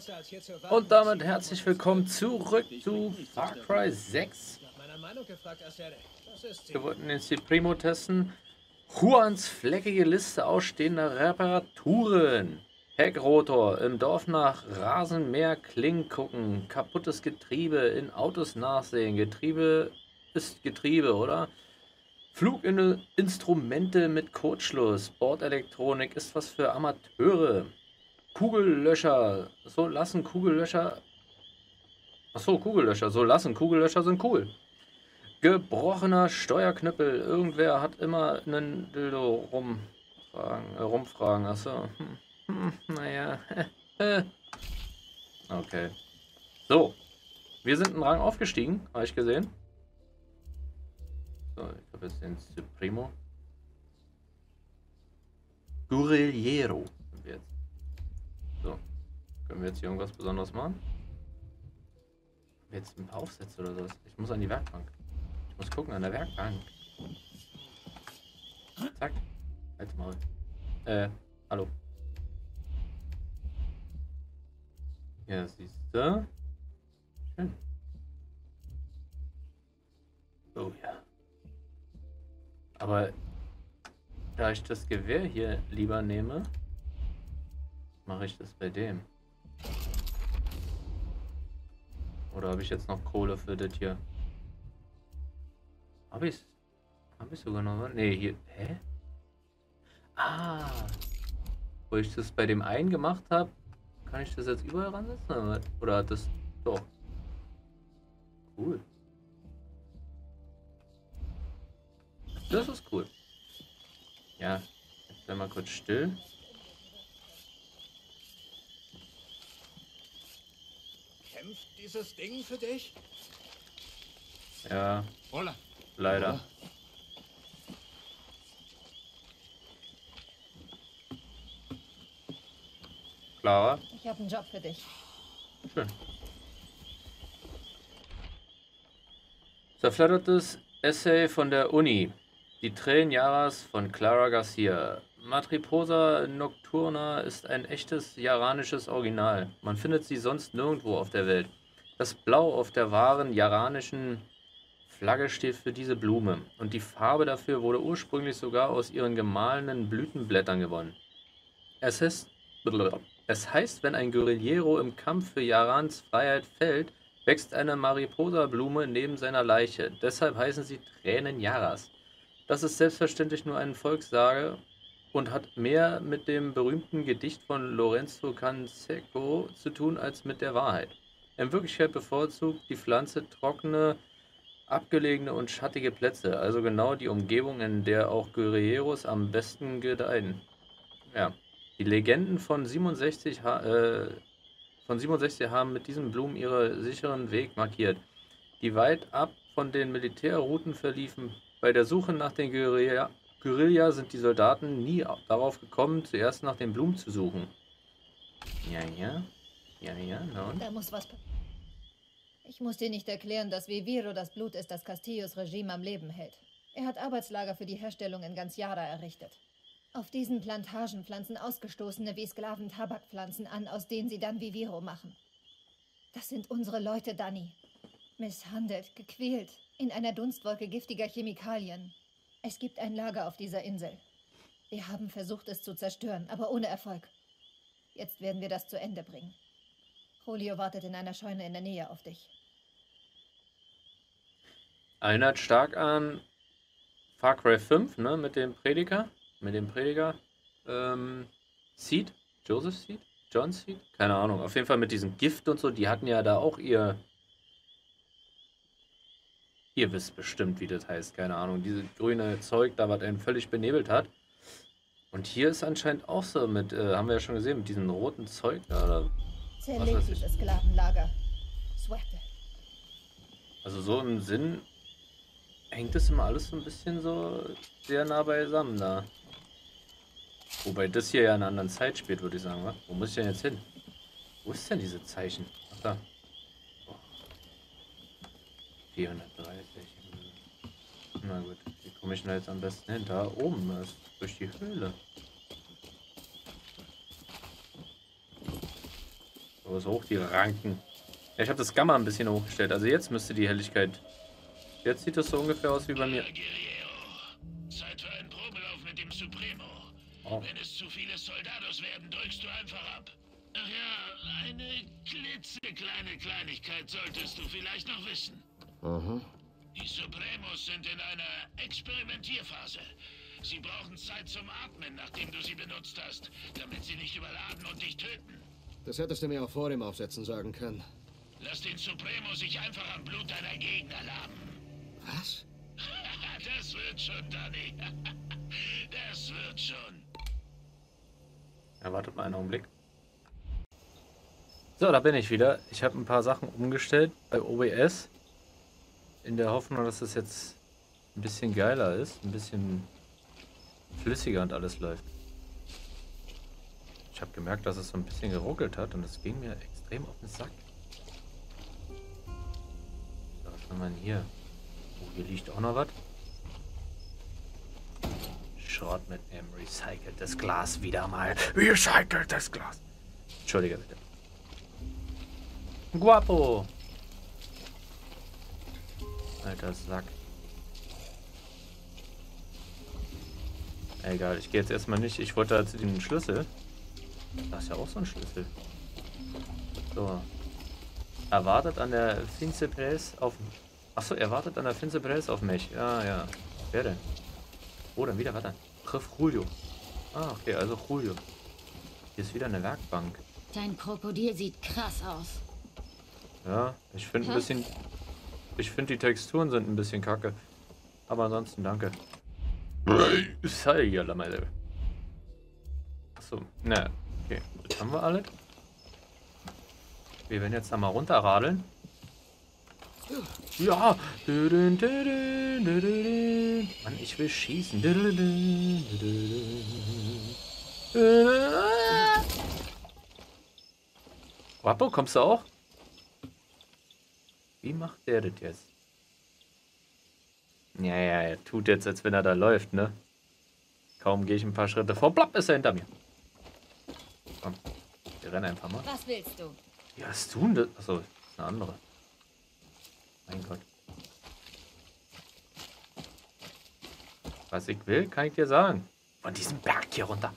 besser, als hier zu warten, Und bis damit sie herzlich von uns willkommen zurück zu Far Cry 6. nach meiner Meinung gefragt, Asterde. Das ist sie. Wir wollten den Supremo testen. Juans fleckige Liste ausstehender Reparaturen. Heckrotor im Dorf nach Rasenmäher Kling gucken. Kaputtes Getriebe in Autos nachsehen. Getriebe ist Getriebe, oder? Fluginstrumente mit Kurzschluss. Bordelektronik ist was für Amateure. Kugellöscher. So lassen Kugellöscher. Achso, Kugellöscher. So lassen Kugellöscher sind cool. Gebrochener Steuerknüppel. Irgendwer hat immer einen Dildo rumfragen. Achso. Naja. Okay. So. Wir sind einen Rang aufgestiegen. Habe ich gesehen. So, ich habe jetzt den Supremo. Guerillero. Jetzt. So. Können wir jetzt hier irgendwas Besonderes machen? Jetzt ein paar Aufsätze oder so. Ich muss an die Werkbank. Ich muss gucken an der Werkbank. Zack. Halt's Maul. Hallo. Ja, siehst du. Schön. Oh ja. Aber da ich das Gewehr hier lieber nehme, mache ich das bei dem. Oder habe ich jetzt noch Kohle für das hier? Habe ich sogar noch? Ne, hier. Hä? Ah. Wo ich das bei dem einen gemacht habe, kann ich das jetzt überall ransetzen? Oder hat das. Doch. Cool. Das ist cool. Ja. Jetzt bleib mal kurz still. Kämpft dieses Ding für dich? Ja. Hola. Leider. Clara? Ich habe einen Job für dich. Schön. Zerfleddertes Essay von der Uni. Die Tränen Yaras von Clara Garcia. Matriposa Nocturna ist ein echtes jaranisches Original. Man findet sie sonst nirgendwo auf der Welt. Das Blau auf der wahren jaranischen Flagge steht für diese Blume und die Farbe dafür wurde ursprünglich sogar aus ihren gemahlenen Blütenblättern gewonnen. Es heißt, wenn ein Guerillero im Kampf für Yarans Freiheit fällt, wächst eine Mariposa-Blume neben seiner Leiche. Deshalb heißen sie Tränen Yaras. Das ist selbstverständlich nur eine Volkssage und hat mehr mit dem berühmten Gedicht von Lorenzo Canseco zu tun als mit der Wahrheit. In Wirklichkeit bevorzugt die Pflanze trockene, abgelegene und schattige Plätze, also genau die Umgebung, in der auch Guerilleros am besten gedeihen. Ja, die Legenden von 67 haben mit diesen Blumen ihren sicheren Weg markiert, die weit ab von den Militärrouten verliefen. Bei der Suche nach den Guerilla sind die Soldaten nie darauf gekommen, zuerst nach den Blumen zu suchen. Ja, no. Da muss was. Ich muss dir nicht erklären, dass Viviro das Blut ist, das Castillos Regime am Leben hält. Er hat Arbeitslager für die Herstellung in ganz Yara errichtet. Auf diesen Plantagen pflanzen Ausgestoßene wie Sklaven Tabakpflanzen an, aus denen sie dann Viviro machen. Das sind unsere Leute, Dani. Misshandelt, gequält, in einer Dunstwolke giftiger Chemikalien. Es gibt ein Lager auf dieser Insel. Wir haben versucht, es zu zerstören, aber ohne Erfolg. Jetzt werden wir das zu Ende bringen. Julio wartet in einer Scheune in der Nähe auf dich. Erinnert stark an Far Cry 5, ne, mit dem Prediger. Seed? Joseph Seed? John Seed? Keine Ahnung. Auf jeden Fall mit diesem Gift und so. Die hatten ja da auch ihr... Ihr wisst bestimmt, wie das heißt. Keine Ahnung. Dieses grüne Zeug da, was einen völlig benebelt hat. Und hier ist anscheinend auch so mit... haben wir ja schon gesehen, mit diesem roten Zeug da. Oder Zerlegt dieses Sklavenlager. Suerte. Also so im Sinn... hängt das immer alles so ein bisschen so sehr nah beisammen da. Wobei das hier ja in einer anderen Zeit spielt, würde ich sagen, wa? Wo muss ich denn jetzt hin? Wo ist denn diese Zeichen? Ach da. Oh. 430. Na gut, wie komme ich denn jetzt am besten hin? Da oben ist durch die Höhle. Bloß hoch die Ranken. Ja, ich habe das Gamma ein bisschen hochgestellt. Also jetzt müsste die Helligkeit... Jetzt sieht das so ungefähr aus wie bei mir. Zeit für einen Probelauf mit dem Supremo. Oh. Wenn es zu viele Soldados werden, drückst du einfach ab. Ach ja, eine klitzekleine Kleinigkeit solltest du vielleicht noch wissen. Die Supremos sind in einer Experimentierphase. Sie brauchen Zeit zum Atmen, nachdem du sie benutzt hast, damit sie nicht überladen und dich töten. Das hättest du mir auch vor dem Aufsetzen sagen können. Lass den Supremo sich einfach am Blut deiner Gegner laben. Was? Das wird schon, Danny. Das wird schon. Ja, wartet mal einen Augenblick. So, da bin ich wieder. Ich habe ein paar Sachen umgestellt bei OBS. In der Hoffnung, dass das jetzt ein bisschen geiler ist. Ein bisschen flüssiger und alles läuft. Ich habe gemerkt, dass es so ein bisschen geruckelt hat und das ging mir extrem auf den Sack. So, was haben wir denn hier? Oh, hier liegt auch noch was. Schrott mit einem recyceltes Glas wieder mal. Recyceltes Glas. Entschuldige bitte. Guapo. Alter Sack. Egal, ich gehe jetzt erstmal nicht. Ich wollte also den Schlüssel. Da ist ja auch so ein Schlüssel. So. Erwartet an der Finsterpresse auf... Achso, er wartet an der Finsterpresse auf mich. Ja, ja. Wer denn? Oh, dann wieder, warte. Triff Julio. Ah, okay, also Julio. Hier ist wieder eine Werkbank. Dein Krokodil sieht krass aus. Ja, ich finde ein bisschen... Ich finde die Texturen sind ein bisschen kacke. Aber ansonsten danke. Achso, na, okay. Das haben wir alle. Wir werden jetzt da mal runterradeln. Ja! Mann, ich will schießen. Wappo, kommst du auch? Wie macht der das jetzt? Ja, er tut jetzt, als wenn er da läuft, ne? Kaum gehe ich ein paar Schritte vor, plopp, ist er hinter mir. Komm, wir rennen einfach mal. Was willst du? Ja, was tun das? Achso, das ist eine andere. Mein Gott. Was ich will, kann ich dir sagen. Von diesem Berg hier runter.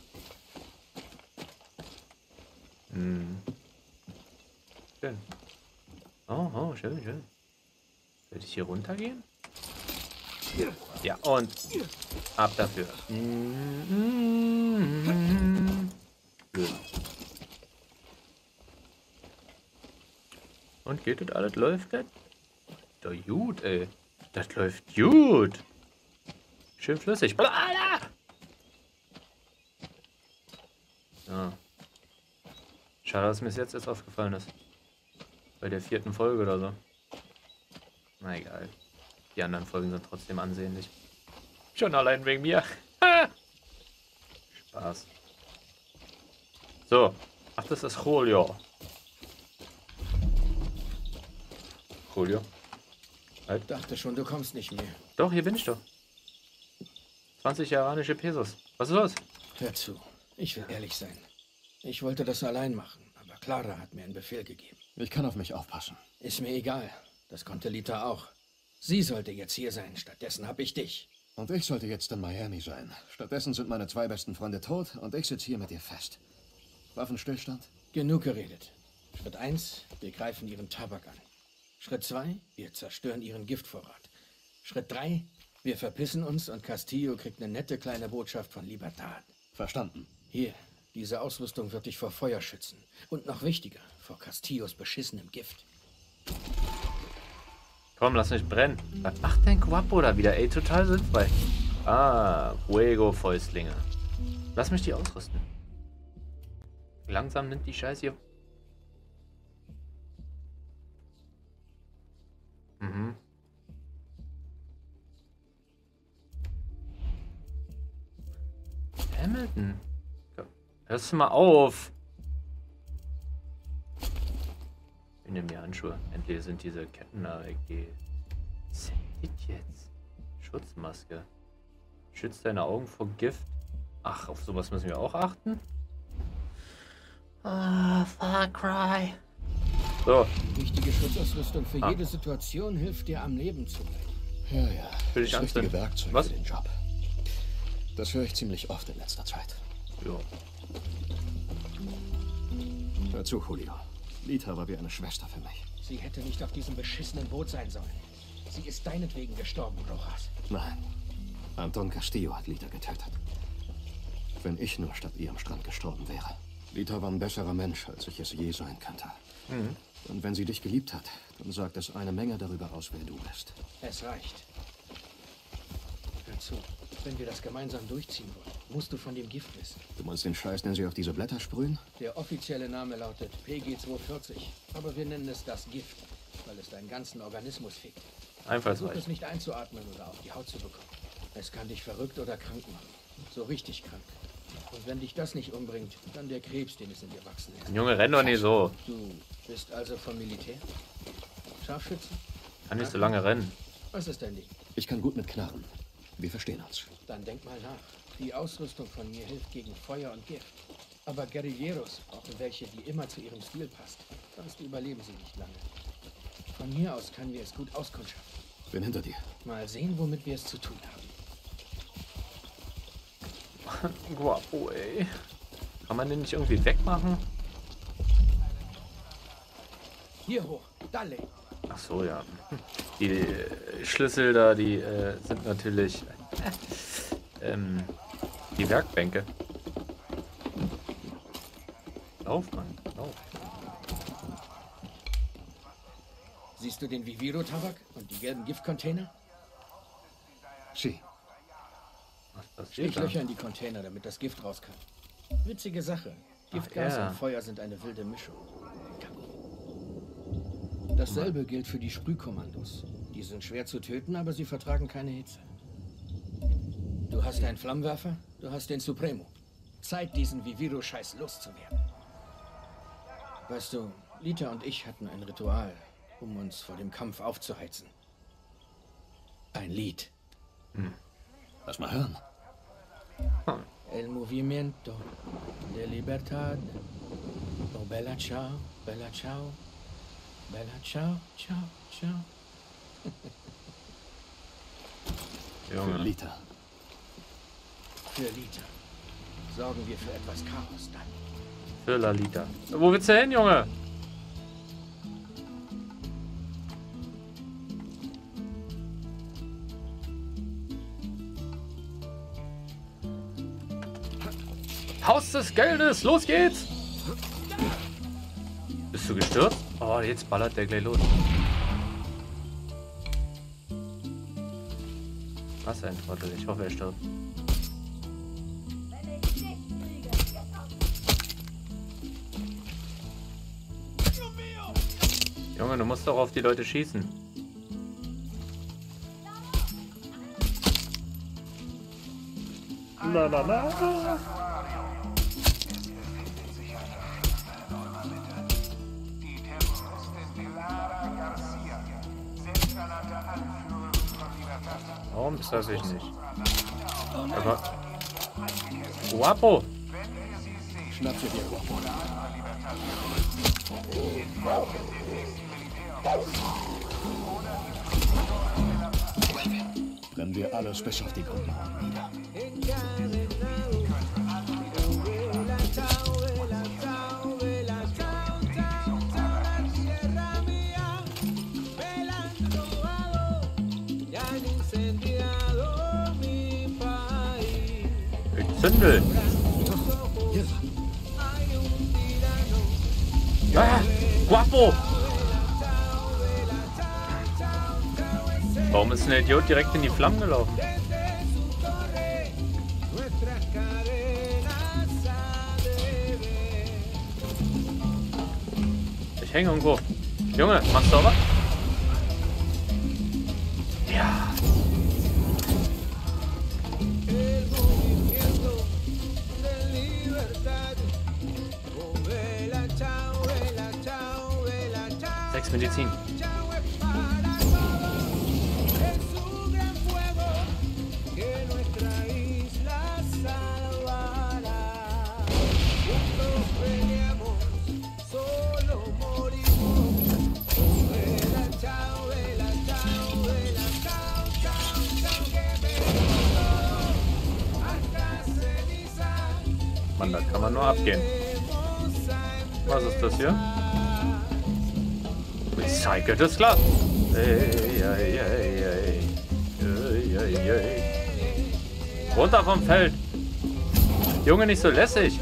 Schön. Oh, schön, schön. Will ich hier runtergehen? Ja, und ab dafür. Blöd. Und geht das alles? Läuft das? Doch gut, ey. Das läuft gut. Schön flüssig. Ja. Schade, dass mir es jetzt erst aufgefallen ist. Bei der 4. Folge oder so. Na egal. Die anderen Folgen sind trotzdem ansehnlich. Schon allein wegen mir. Spaß. So. Ach, das ist Julio. Julio. Halt. Dachte schon, du kommst nicht mehr. Doch, hier bin ich doch. 20 iranische Pesos. Was ist los? Hör zu, ich will ehrlich sein. Ich wollte das allein machen, aber Clara hat mir einen Befehl gegeben. Ich kann auf mich aufpassen. Ist mir egal. Das konnte Lita auch. Sie sollte jetzt hier sein. Stattdessen habe ich dich. Und ich sollte jetzt in Miami sein. Stattdessen sind meine 2 besten Freunde tot und ich sitze hier mit dir fest. Waffenstillstand? Genug geredet. Schritt 1, wir greifen ihren Tabak an. Schritt 2, wir zerstören ihren Giftvorrat. Schritt 3, wir verpissen uns und Castillo kriegt eine nette kleine Botschaft von Libertad. Verstanden. Hier, diese Ausrüstung wird dich vor Feuer schützen. Und noch wichtiger, vor Castillos beschissenem Gift. Komm, lass mich brennen. Was macht denn Guapo da wieder? Ey, total sinnfrei. Ah, Fuego-Fäustlinge. Lass mich die ausrüsten. Langsam nimmt die Scheiße hier... Mhm. Hamilton. Hörst du mal auf. Ich nehme die Handschuhe. Endlich sind diese Ketten da weg. Was ist denn das jetzt? Schutzmaske. Schützt deine Augen vor Gift. Ach, auf sowas müssen wir auch achten. Far Cry. So, Wichtige Schutzausrüstung für jede Situation hilft dir, am Leben zu bleiben. Ja, ja. Will ich Das richtige anzünden. Werkzeug Was? für den Job. Das höre ich ziemlich oft in letzter Zeit. ja. Hör zu, Julio. Lita war wie eine Schwester für mich. Sie hätte nicht auf diesem beschissenen Boot sein sollen. Sie ist deinetwegen gestorben, Rojas. Nein. Anton Castillo hat Lita getötet. Wenn ich nur statt ihr am Strand gestorben wäre. Lita war ein besserer Mensch, als ich es je sein könnte. Und wenn sie dich geliebt hat, dann sagt es eine Menge darüber aus, wer du bist. Es reicht. Hör zu, wenn wir das gemeinsam durchziehen wollen, musst du von dem Gift wissen. Du meinst den Scheiß, den sie auf diese Blätter sprühen? Der offizielle Name lautet PG-240, aber wir nennen es das Gift, weil es deinen ganzen Organismus fickt. Versuch Einfallsreich. es nicht einzuatmen oder auf die Haut zu bekommen. Es kann dich verrückt oder krank machen. So richtig krank. Und wenn dich das nicht umbringt, dann der Krebs, den es in dir wachsen lässt. Junge, renn doch nicht so. Du bist also vom Militär? Scharfschützen? Kann nicht so lange rennen. Was ist dein Ding? Ich kann gut mit Knarren. Wir verstehen uns. Dann denk mal nach. Die Ausrüstung von mir hilft gegen Feuer und Gift. Aber Guerilleros brauchen welche, die immer zu ihrem Stil passt. Sonst überleben sie nicht lange. Von mir aus können wir es gut auskundschaften. Bin hinter dir. Mal sehen, womit wir es zu tun haben. Guapo, ey. Kann man den nicht irgendwie wegmachen? Hier hoch, Dalle. Ach so, ja. Die Schlüssel da, die sind natürlich die Werkbänke. Lauf, Mann, lauf. Siehst du den Viviro-Tabak und die gelben Giftcontainer? Sie. Was passiert da? Stichlöcher in die Container, damit das Gift raus kann. Witzige Sache. Giftgas ja. und Feuer sind eine wilde Mischung. Dasselbe gilt für die Sprühkommandos. Die sind schwer zu töten, aber sie vertragen keine Hitze. Du hast einen Flammenwerfer, du hast den Supremo. Zeit, diesen Viviro-Scheiß loszuwerden. Weißt du, Lita und ich hatten ein Ritual, um uns vor dem Kampf aufzuheizen. Ein Lied. Lass mal hören. El movimiento de libertad. Oh, bella ciao, bella ciao. Bella ciao, ciao, ciao. Für Junge. Lita. Für Lita. Sorgen wir für etwas Chaos dann. Für Lalita. Wo willst du hin, Junge? Haus des Geldes, los geht's! Bist du gestürzt? Oh, jetzt ballert der gleich los. Was ein Trottel, ich hoffe, er stirbt. Junge, du musst doch auf die Leute schießen. La la la. Warum ist das ich nicht? Aber Guapo! Schnapp sie dir. Brennen wir alles bis auf die Grundmauern nieder. Ich zündel! Ah, Guapo! Warum ist ein Idiot direkt in die Flammen gelaufen? Ich hänge irgendwo. Junge, machst du aber? Ja. Sechs Medizin. machen. Da kann man nur abgehen. Was ist das hier? Recyceltes Glas. Runter vom Feld. Junge, nicht so lässig.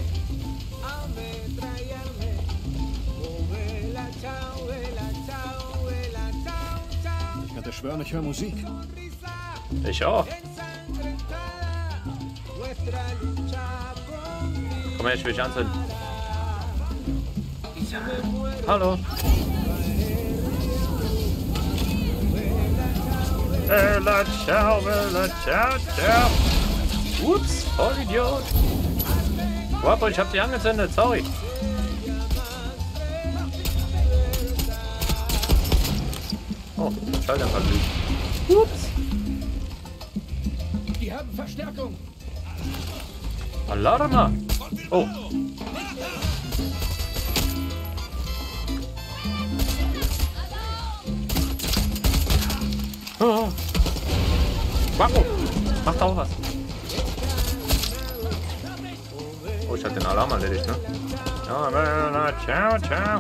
Ich könnte schwören, ich höre Musik. Ich auch. Komm her, ich will dich anzünden. Hallo. Ciao, ciao, ciao. Ups, voll Idiot. Guapo, ich hab dich angezündet, sorry. Oh, Schalldämpfer glüht. Ups. Die haben Verstärkung. Alarma. Oh. Oh. Guapo, mach da auch was. Oh, ich hab den Alarm erledigt, ne? Ciao, ciao.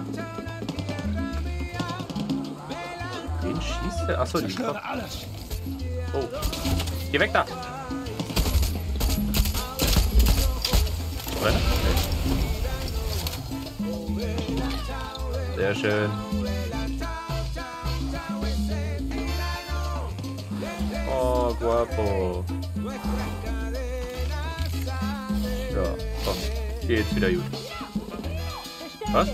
Wen schießt der? Achso, die Kopf. Oh. Geh weg da. Sehr schön. Oh, Guapo. Ja, komm. Geht's wieder gut. Was?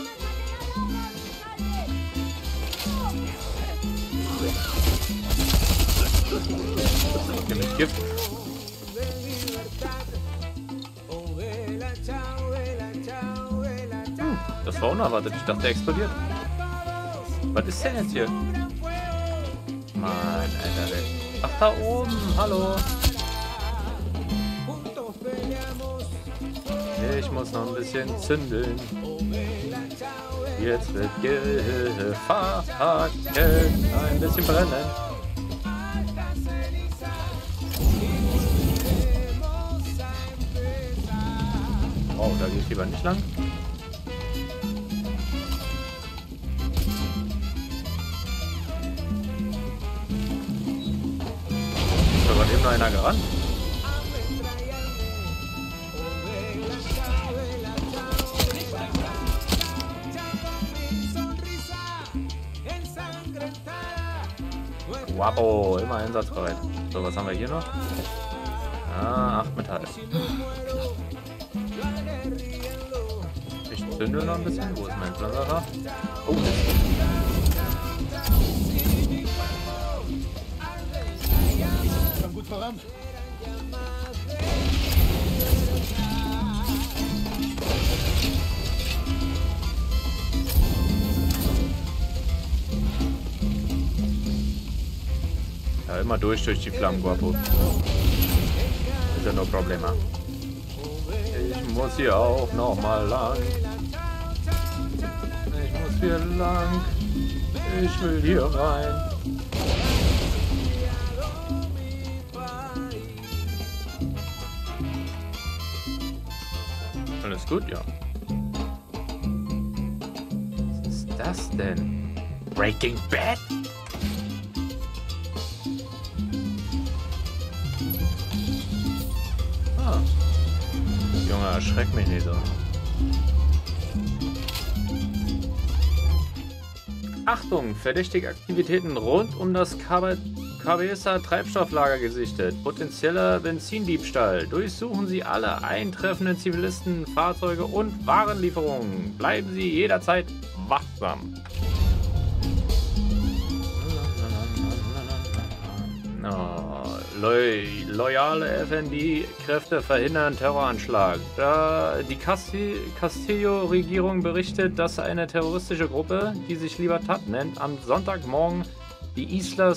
Hier mit Gift. Das war unerwartet. Ich dachte, der explodiert. Was ist denn jetzt hier? Mann, Alter. Ach, da oben. Hallo. Ich muss noch ein bisschen zündeln. Jetzt wird gefackelt. Ein bisschen brennen. Oh, da gehe ich lieber nicht lang. Da war eben noch einer gerannt. Guapo, immer einsatzbereit. So, was haben wir hier noch? Ah, 8 Metall. Ich zünde noch ein bisschen. Wo ist mein Flammenwerfer? Oh, Komm gut voran. ja, immer durch die Flammen, Guapo. Ist ja no problema. Ich muss hier auch noch mal lang. Ich muss hier lang. Ich will hier rein. Alles gut, ja. Was ist das denn? Breaking Bad? Ah. Junge, erschreck mich nicht so. Achtung! Verdächtige Aktivitäten rund um das Cabeza-Treibstofflager gesichtet. Potenzieller Benzindiebstahl. Durchsuchen Sie alle eintreffenden Zivilisten, Fahrzeuge und Warenlieferungen. Bleiben Sie jederzeit wachsam. Oh, loyale FND-Kräfte verhindern Terroranschlag. Da die Castillo-Regierung berichtet, dass eine terroristische Gruppe, die sich Libertad nennt, am Sonntagmorgen die Isla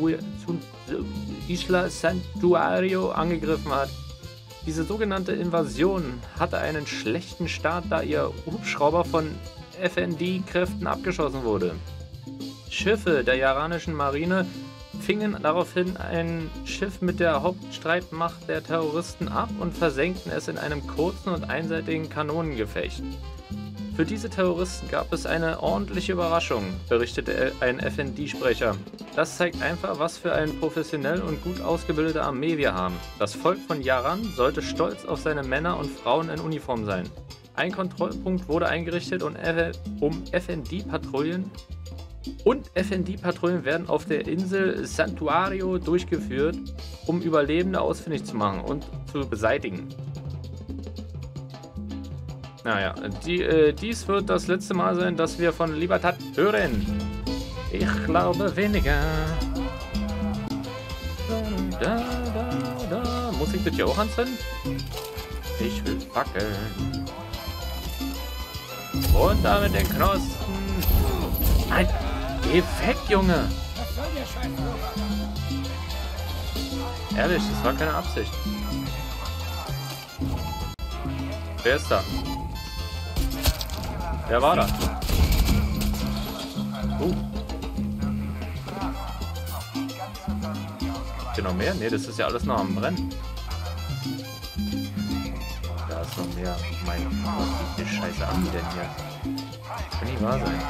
Santuario angegriffen hat. Diese sogenannte Invasion hatte einen schlechten Start, da ihr Hubschrauber von FND-Kräften abgeschossen wurde. Schiffe der iranischen Marine fingen daraufhin ein Schiff mit der Hauptstreitmacht der Terroristen ab und versenkten es in einem kurzen und einseitigen Kanonengefecht. Für diese Terroristen gab es eine ordentliche Überraschung, berichtete ein FND-Sprecher. Das zeigt einfach, was für eine professionell und gut ausgebildete Armee wir haben. Das Volk von Yaran sollte stolz auf seine Männer und Frauen in Uniform sein. Ein Kontrollpunkt wurde eingerichtet, um FND-Patrouillen werden auf der Insel Santuario durchgeführt, um Überlebende ausfindig zu machen und zu beseitigen. Naja, dies wird das letzte Mal sein, dass wir von Libertad hören. Ich glaube weniger. Muss ich das hier auch anzünden? Ich will fackeln. Und damit den Knospen. Nein, geh weg, Junge. Ehrlich, das war keine Absicht. Wer ist da? Wer war da? Ist hier noch mehr? Ne, das ist ja alles noch am Brennen. Da ist noch mehr. Mein Gott, wie viel Scheiße haben die denn hier? Kann nicht wahr sein.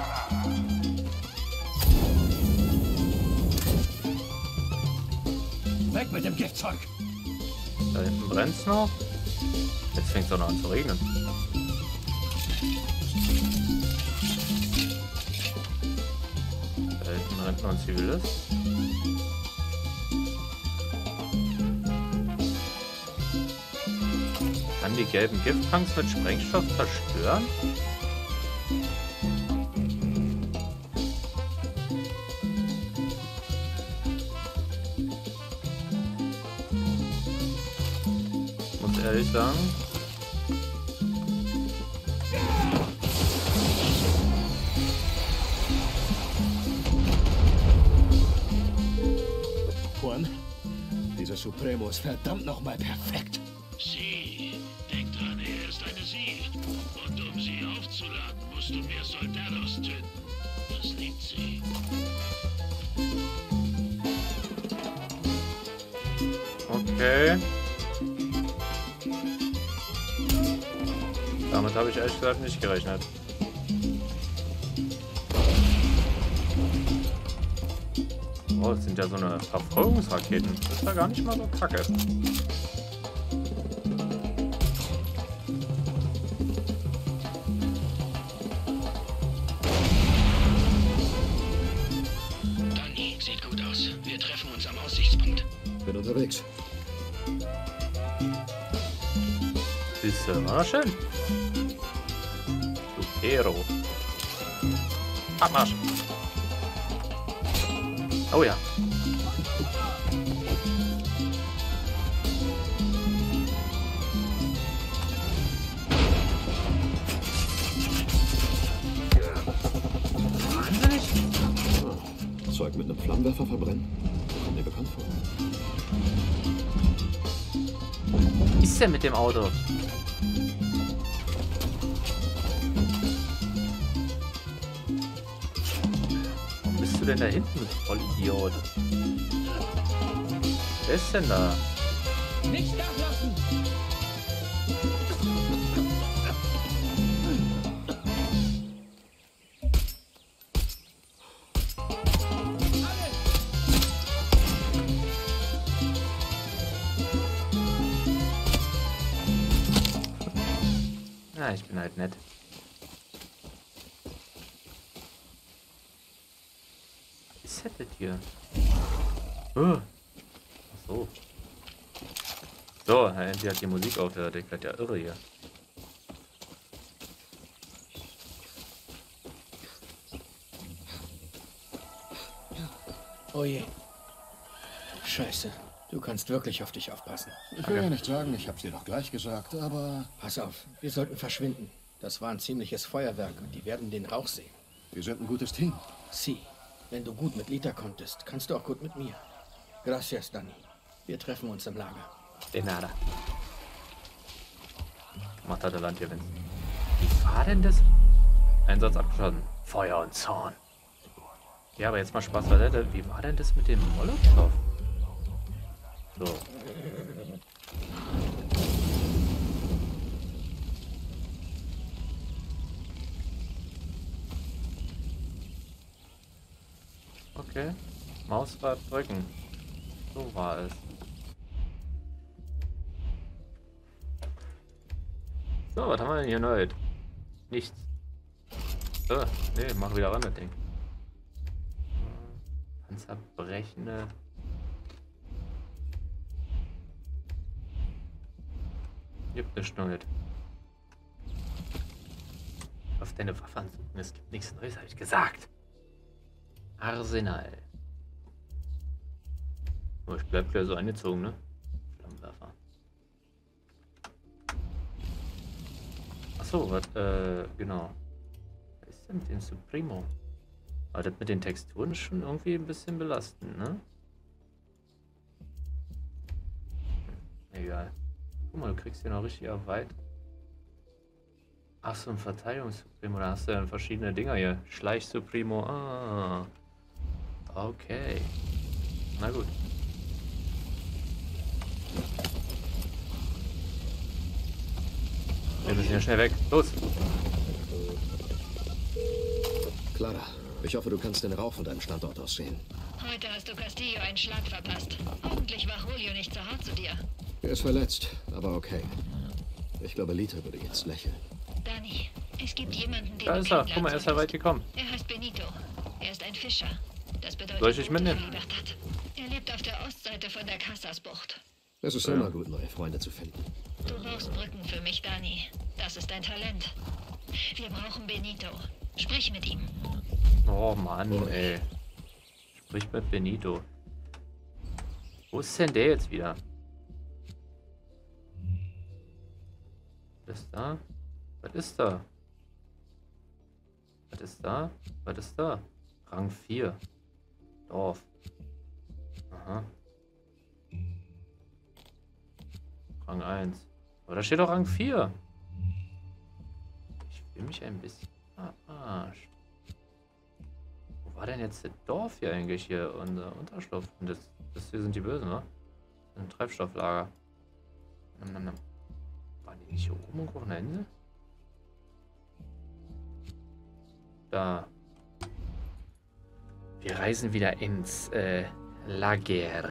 Weg mit dem Giftzeug! Da hinten brennt es noch. Jetzt fängt es auch noch an zu regnen. Da hinten rennt noch ein Zivilist. Kann die gelben Gifttanks mit Sprengstoff zerstören? Muss ehrlich sagen. Juan, dieser Supremo ist verdammt nochmal perfekt. Sie, denk dran, er ist eine Sie. Und um sie aufzuladen, musst du mehr Soldados töten. Das liebt sie. Okay. Damit habe ich ehrlich gesagt nicht gerechnet. Oh, das sind ja so eine Verfolgungsraketen. Das ist ja gar nicht mal so kacke. Dani, sieht gut aus. Wir treffen uns am Aussichtspunkt. Bin unterwegs. Ist war schön. Supero. Abmarsch. Oh ja. Wahnsinnig. Zeug mit einem Flammenwerfer verbrennen? Kommt mir bekannt vor. Was ist denn mit dem Auto? Warum bist du denn da hinten, du Vollidiot? Wer ist denn da? Nicht nachlassen! Ja, ich bin halt nett. Was ist das hier? Ach so. So, endlich hat die Musik aufgehört. Ich werde ja irre hier. Oh je. Scheiße. Du kannst wirklich auf dich aufpassen. Ich will ja nicht sagen, ich hab's dir doch gleich gesagt, aber Pass auf, wir sollten verschwinden. Das war ein ziemliches Feuerwerk und die werden den Rauch sehen. wir sind ein gutes Team. Sie, wenn du gut mit Lita konntest, kannst du auch gut mit mir. Gracias, Dani. Wir treffen uns im Lager. De nada. Macht halt der Landgewinn. Wie war denn das? Einsatz abgeschlossen. Feuer und Zorn. Ja, aber jetzt mal Spaß beiseite. Wie war denn das mit dem Molotow? So. Okay. Mausrad drücken. So war es. So, was haben wir denn hier neu? Nichts. Nee, mach wieder ran das Ding. Panzerbrechende. Gibt nichts Neues. Auf deine Waffe ansuchen, es gibt nichts Neues, habe ich gesagt. Arsenal. Oh, ich bleib gleich so eingezogen, ne? Flammenwerfer. Achso, was, genau. Was ist denn mit dem Supremo? Aber das mit den Texturen ist schon irgendwie ein bisschen belastend, ne? Egal. Guck mal, du kriegst hier noch richtig erweitert. Achso, ein Verteidigungssupremo, da hast du ja verschiedene Dinger hier. Schleich-Supremo, ah. Okay. Na gut. Wir müssen ja schnell weg. Los! Clara, ich hoffe, du kannst den Rauch von deinem Standort aus sehen. Heute hast du Castillo einen Schlag verpasst. Hoffentlich war Julio nicht zu hart zu dir. Er ist verletzt, aber okay. Ich glaube, Lita würde jetzt lächeln. Danny, es gibt jemanden, den Da du ist er. Guck mal, kennenlernen er ist ja weit solltest. gekommen. Er heißt Benito. Er ist ein Fischer. Das bedeutet Soll ich dich Boote für mitnehmen? Libertad. Er lebt auf der Ostseite von der Casasbucht. Es ist immer gut, neue Freunde zu finden. Du baust Brücken für mich, Dani. Das ist dein Talent. Wir brauchen Benito. Sprich mit ihm. Oh Mann, ey. Sprich mit Benito. Wo ist denn der jetzt wieder? Was ist da? Was ist da? Was ist da? Was ist da? Rang 4. Dorf. Aha. Rang 1. Aber da steht doch Rang 4. Ich fühle mich ein bisschen verarscht. Wo war denn jetzt das Dorf hier eigentlich hier? Unser Unterschlupf. Und das hier sind die Bösen, ne? Ein Treibstofflager. Waren die nicht hier oben irgendwo auf der Insel? Da. Wir reisen wieder ins Lager.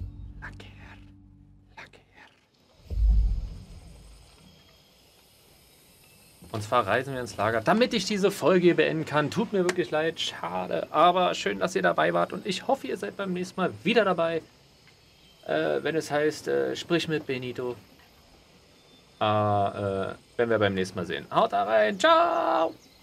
Und zwar reisen wir ins Lager, damit ich diese Folge beenden kann. Tut mir wirklich leid, schade, aber schön, dass ihr dabei wart und ich hoffe, ihr seid beim nächsten Mal wieder dabei. Wenn es heißt, sprich mit Benito. Wenn wir beim nächsten Mal sehen. Haut da rein, ciao!